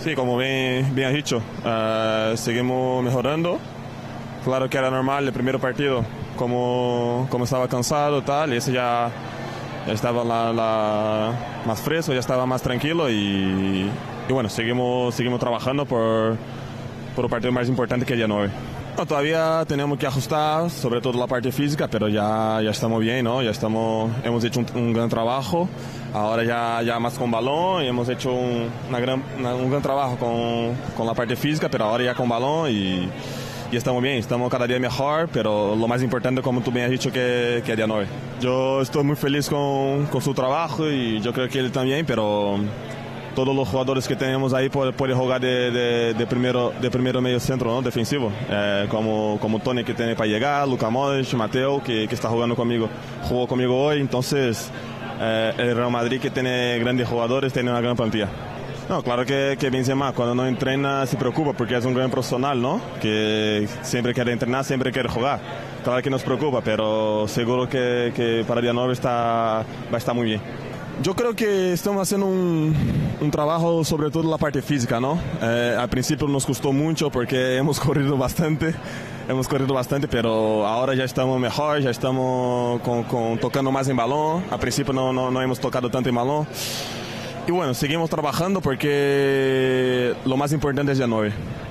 Sí, como bien has dicho, seguimos mejorando. Claro que era normal el primer partido, como estaba cansado tal, y ese ya estaba más fresco, ya estaba más tranquilo y bueno, seguimos trabajando por el partido más importante que el día 9. No, todavía tenemos que ajustar, sobre todo la parte física, pero ya estamos bien, ¿no? Hemos hecho un gran trabajo, ahora ya más con balón, y hemos hecho un gran trabajo con la parte física, pero ahora ya con balón y estamos bien, estamos cada día mejor, pero lo más importante, como tú bien has dicho, que el día 9. Yo estoy muy feliz con su trabajo y yo creo que él también, pero todos los jugadores que tenemos ahí pueden jugar de primero medio centro, ¿no? Defensivo, como Tony, que tiene para llegar, Luka Modric, Mateo, que está jugó conmigo hoy. Entonces el Real Madrid, que tiene grandes jugadores, tiene una gran plantilla. No, claro que Benzema cuando no entrena se preocupa porque es un gran profesional, ¿no? Que siempre quiere entrenar, siempre quiere jugar. Claro que nos preocupa, pero seguro que para el día 9 va a estar muy bien. Yo creo que estamos haciendo un trabajo sobre todo la parte física, ¿no? Al principio nos costó mucho porque hemos corrido bastante, pero ahora ya estamos mejor, ya estamos tocando más en balón. Al principio no hemos tocado tanto en balón. Y bueno, seguimos trabajando porque lo más importante es el día 9.